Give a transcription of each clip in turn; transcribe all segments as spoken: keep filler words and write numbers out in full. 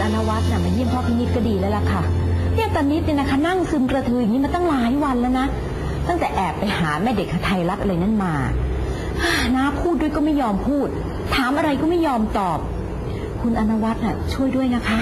อนวัฒน์น่ะมาเยี่ยมพ่อพินิจก็ดีแล้วล่ะค่ะเนี่ยตอนนี้เนี่ยนะคะนั่งซึมกระทืออย่างนี้มาตั้งหลายวันแล้วนะตั้งแต่แอบไปหาแม่เด็กไทยรัฐอะไรนั่นมาน้าพูดด้วยก็ไม่ยอมพูดถามอะไรก็ไม่ยอมตอบคุณอนวัฒน์น่ะช่วยด้วยนะคะ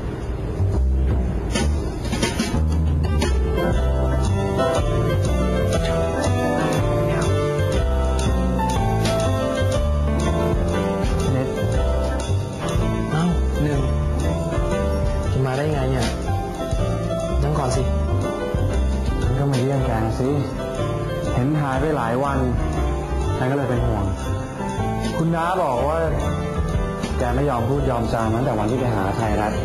ได้ไงเนี่ยนั่งก่อนสิฉันก็มาเยี่ยมแกสิเห็นหายไปหลายวันฉันก็เลยเป็นห่วงคุณน้าบอกว่าแกไม่ยอมพูดยอมจาตั้งแต่วันที่ไปหาไทยรัฐ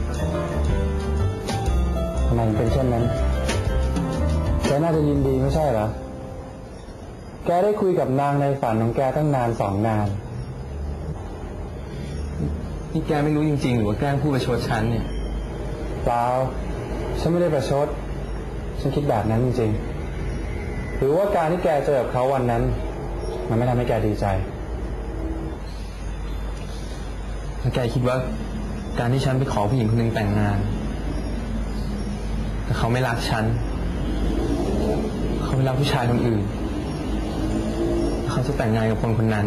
ทำไมเป็นเช่นนั้นแกน่าจะยินดีไม่ใช่เหรอแกได้คุยกับนางในฝันของแกตั้งนานสองนานนี่แกไม่รู้จริงๆหรือว่าแกล้งพูดประชดฉันเนี่ยเปล่าฉันไม่ได้ประชดฉันคิดแบบนั้นจริงๆหรือว่าการที่แกเจอกับเขาวันนั้นมันไม่ทำให้แกดีใจแล้วแกคิดว่าการที่ฉันไปขอผู้หญิงคนหนึ่งแต่งงานแต่เขาไม่รักฉันเขาไม่รักผู้ชายคนอื่นเขาจะแต่งงานกับคนคนนั้น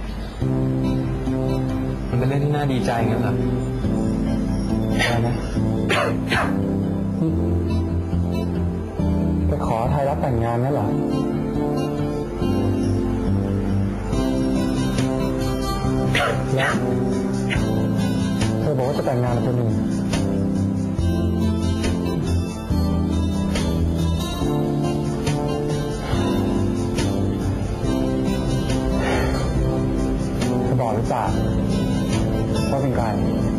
มันเป็นเรื่องที่น่าดีใจงั้นเหรออะไรนะไปขอไทยรัฐแต่งงานนั่นเหรอแล้วเธอบอกว่าจะแต่งงานกับคนอื่นเธอบอกหรือเปล่าว่าเป็นใคร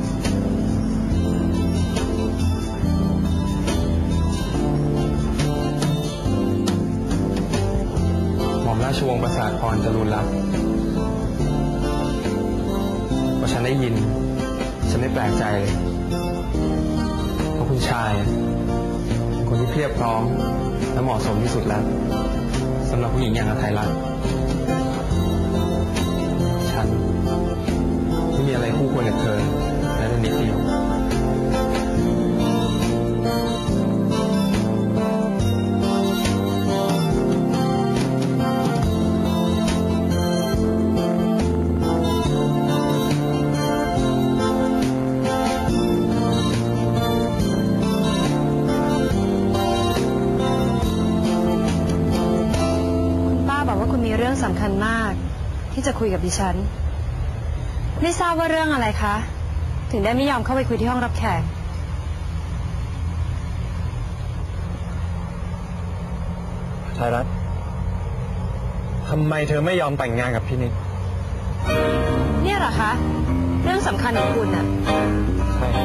ราชวงศ์ประสาทพรจรูนรัตน์พอฉันได้ยินฉันไม่แปลกใจเลยเพราะคุณชายคนที่เพียบพร้อมและเหมาะสมที่สุดแล้วสำหรับผู้หญิงอย่างไทยรัฐฉันไม่มีอะไรคู่ควรกับเธอแม้แต่นิดเดียวเรื่องสำคัญมากที่จะคุยกับดิฉันไม่ทราบว่าเรื่องอะไรคะถึงได้ไม่ยอมเข้าไปคุยที่ห้องรับแขกไทยรัฐทำไมเธอไม่ยอมแต่งงานกับพี่นิดเนี่ยเหรอคะเรื่องสำคัญของคุณน่ะใช่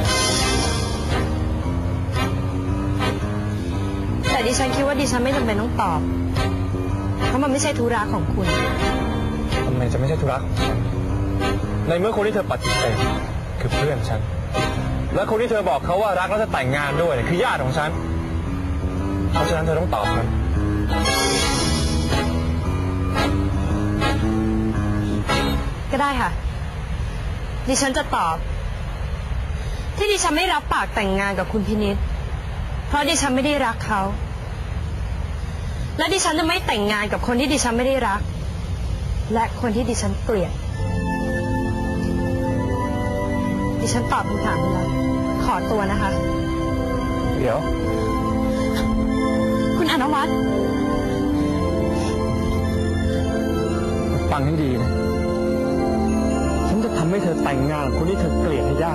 แต่ดิฉันคิดว่าดิฉันไม่จำเป็นต้องตอบเพราะมันไม่ใช่ธุระของคุณทำไมจะไม่ใช่ธุระของฉันในเมื่อคนที่เธอปฏิเสธคือเพื่อนฉันและคนที่เธอบอกเขาว่ารักแล้วจะแต่งงานด้วยคือญาติของฉันเพราะฉะนั้นเธอต้องตอบมันก็ได้ค่ะดิฉันจะตอบที่ดิฉันไม่รับปากแต่งงานกับคุณพินิจเพราะดิฉันไม่ได้รักเขาและดิฉันจะไม่แต่งงานกับคนที่ดิฉันไม่ได้รักและคนที่ดิฉันเกลียดดิฉันตอบคำถามแล้วขอตัวนะคะเดี๋ยวคุณอนวัฒน์ฟังให้ดีนะฉันจะทำให้เธอแต่งงานกับคนที่เธอเกลียดให้ได้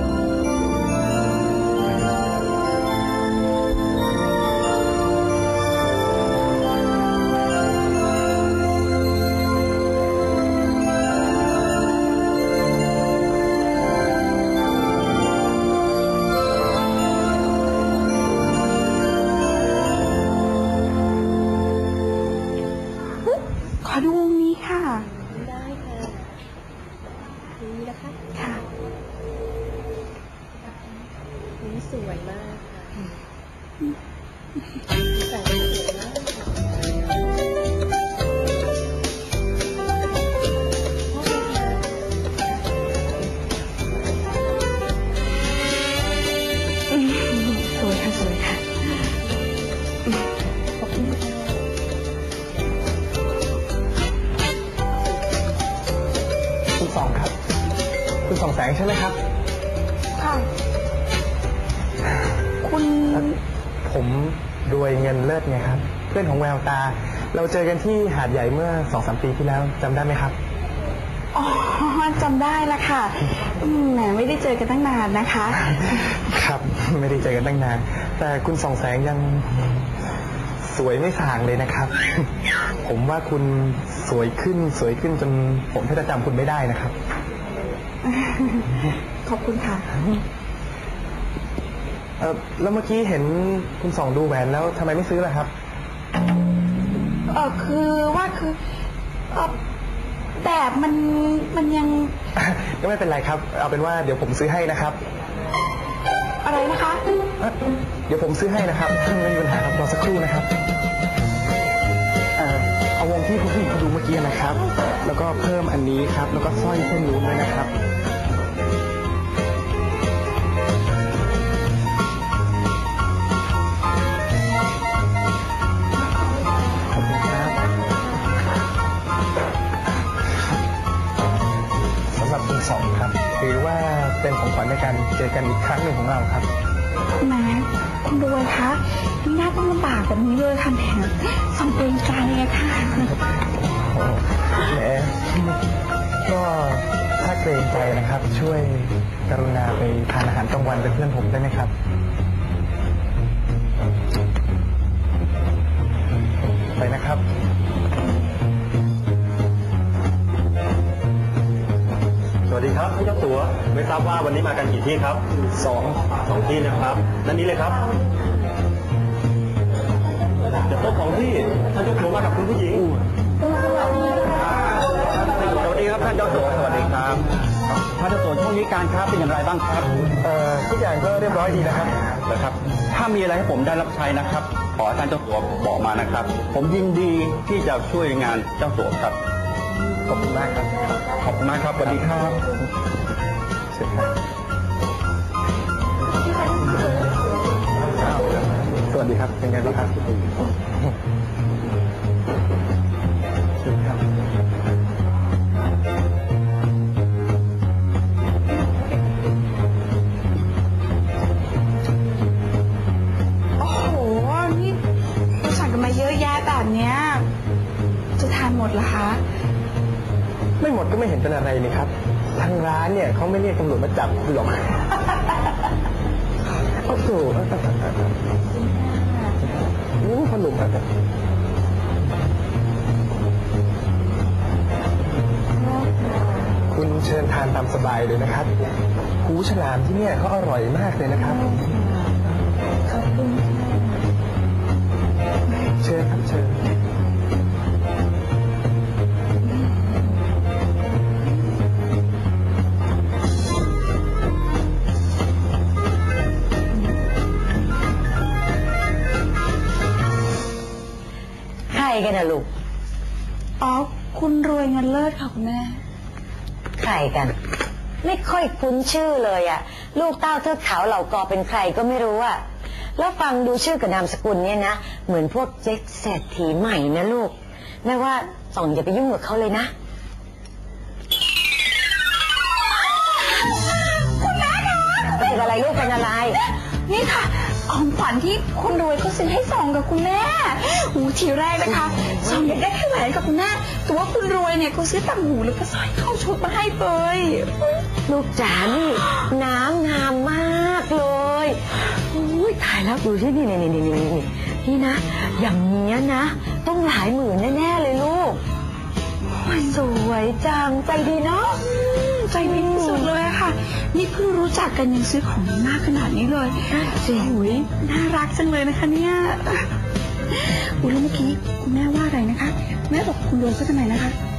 ขอดูวงนี้ค่ะได้ค่ะนี่นะคะค่ะนี่สวยมากค่ะใส่สวยมากงใช่ไหมครับค่ะ คุณผมรวยเงินเลิศไงครับ เพื่อนของแววตา เราเจอกันที่หาดใหญ่เมื่อสองสามปีที่แล้วจำได้ไหมครับอ๋อจำได้ละค่ะอืมแหมไม่ได้เจอกันตั้งนานนะคะครับ ไม่ได้เจอกันตั้งนาน แต่คุณส่องแสงยังสวยไม่ส่างเลยนะครับ ผมว่าคุณสวยขึ้นสวยขึ้นจนผมแทบจะจำคุณไม่ได้นะครับขอบคุณค่ะเออแล้วเมื่อกี้เห็นคุณส่องดูแหวนแล้วทำไมไม่ซื้อล่ะครับเออคือว่าคือเออแบบมันมันยังก็ไม่เป็นไรครับ เอาเป็นว่าเดี๋ยวผมซื้อให้นะครับอะไรนะคะเอ่อเดี๋ยวผมซื้อให้นะครับไม่มีปัญหาครับรอสักครู่นะครับเอ่อเอาวงที่คุณผู้หญิงเขาดูเมื่อกี้นะครับ แล้วก็เพิ่มอันนี้ครับ แล้วก็สร้อยเส้นนู้นด้วยนะครับขอบคุณครับสำหรับคุณสองครับถือว่าเป็นของขวัญในการเจอกันอีกครั้งหนึ่งของเราครับแหมคุณรวยคะไม่น่าต้องลำบากแบบนี้เลยค่ะแหมส่งเกรงใจอะค่ะแหมก็ถ้าเกรงใจนะครับ ช่วยกรุณาไปทานอาหารกลางวันเป็นเพื่อนผมได้ไหมครับ ไปนะครับสวัสดีครับท่านเจ้าสัวไม่ทราบว่าวันนี้มากันกี่ที่ครับสองสองที่นะครับนั่นนี้เลยครับเดี๋ยวโต๊ะของที่ท่านเจ้าสัวมากับคุณผู้หญิงสวัสดีครับท่านเจ้าสัวสวัสดีครับท่านเจ้าสัวช่วงนี้การค้าเป็นอย่างไรบ้างครับเอ่อทุกอย่างก็เรียบร้อยดีนะครับนะครับ ถ้ามีอะไรให้ผมได้รับใช้นะครับ ขอให้ท่านเจ้าสัวบอกมานะครับ ผมยินดีที่จะช่วยงานเจ้าสัวครับขอบคุณมากครับขอบคุณมากครับสวัสดีครับเชิญครับสวัสดีครับ เป็นไงบ้างครับเชิญครับโอ้โหนี่เราสั่งกันมาเยอะแยะแบบเนี้ยจะทานหมดเหรอคะไม่หมดก็ไม่เห็นเป็นอะไรนี่ครับ ทางร้านเนี่ยเขาไม่เรียกตำรวจมาจับคุณหรอกโอ้โหนี่ขนมอะไรคุณเชิญทานตามสบายเลยนะครับหูฉลามที่เนี่ยเขาอร่อยมากเลยนะครับขอบคุณค่ะเชิญครับเชิญใครกันนะลูกอ๋อคุณรวยเงินเลิศค่ะคุณแม่ใครกัน ไม่ค่อยคุ้นชื่อเลยอะลูกเต้าเทือกเขาเหล่ากอเป็นใครก็ไม่รู้อะแล้วฟังดูชื่อกับนามสกุลเนี่ยนะเหมือนพวกเจ๊กเศรษฐีใหม่นะลูกแม่ว่าส่องอย่าไปยุ่งกับเขาเลยนะเป็นอะไรลูกเป็นอะไรนี่ค่ะของขวัญที่คุณรวยเขาซื้อให้ซองกับคุณแม่หูทีแรกนะคะซองอยากได้แค่แหวนกับคุณแม่แต่ว่าคุณรวยเนี่ยเขาซื้อต่างหูแล้วก็สร้อยเข้าชุดมาให้เลยลูกจ๋านี่น้ำงามมากเลยอุ้ยถ่ายแล้วดูที่นี่นี่นี่นี่นี่นี่นะอย่างเนี้ยนะต้องหลายหมื่นแน่ๆเลยลูกสวยจังใจดีเนาะใจดีที่สุดเลยอะค่ะ นี่เพิ่งรู้จักกันยังซื้อของมากขนาดนี้เลยเจ๋งน่ารักจังเลยนะคะเนี่ยอุ้ยแล้วเมื่อกี้คุณแม่ว่าอะไรนะคะแม่บอกคุณรวยเขาทำไมนะคะ